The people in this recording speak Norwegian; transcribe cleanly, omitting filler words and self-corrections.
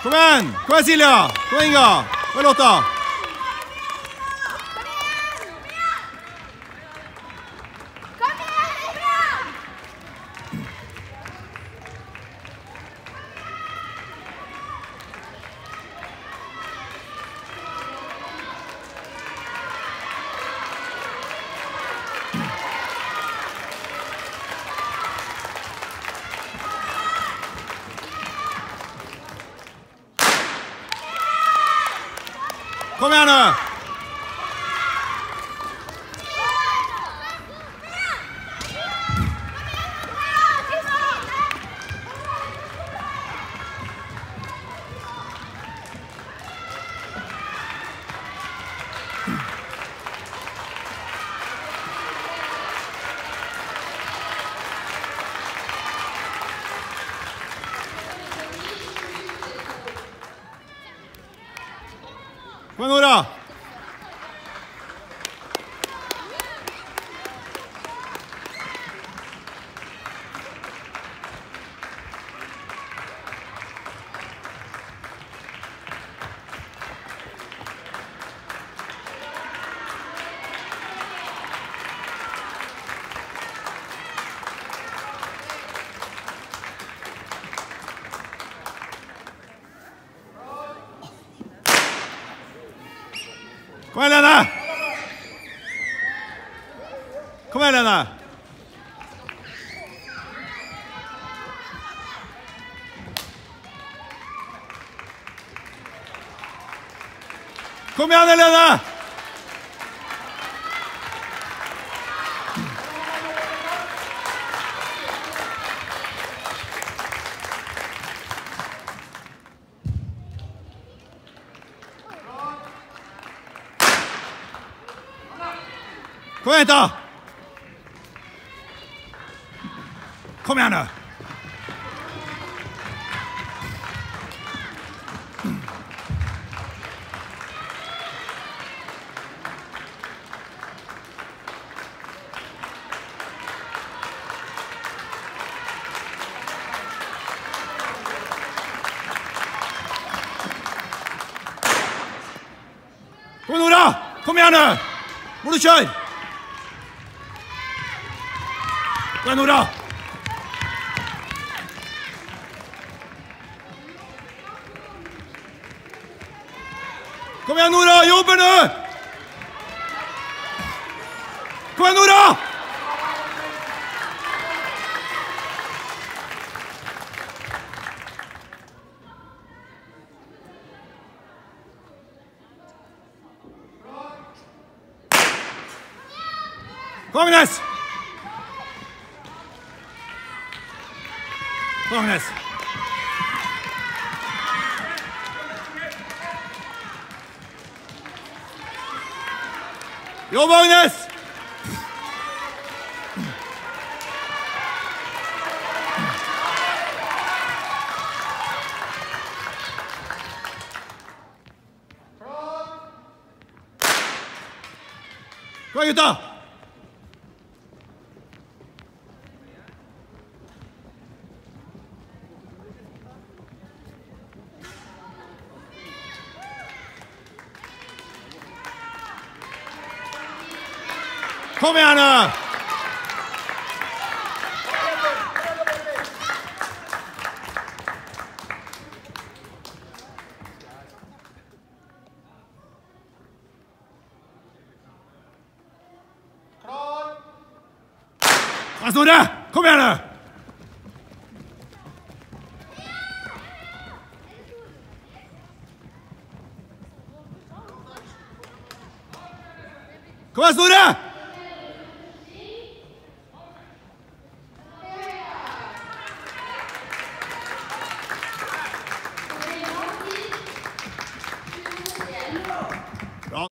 Kom igjen! Kom igjen, Silja! Kom igjen, Inga! Hva er låta? Kom igjen nå! Kom igjen, Nora! Kom igjen, Lene! Kom igjen, Lene! Kom igjen, Lene! Kom igjen, da! Kom igjen, nå! Kom, Nora! Kom igjen, nå! Må du kjøre! Kom igjen, Nora! Kom igjen, Nora! Jobber nå! Kom igjen, Nora! Kom, Agnes! Kom, Agnes! Jobb, Agnes! Kom igjen, gutta! Kom igjen, nå! Snorre! Kom igjen, nå! Kom igjen, Snorre!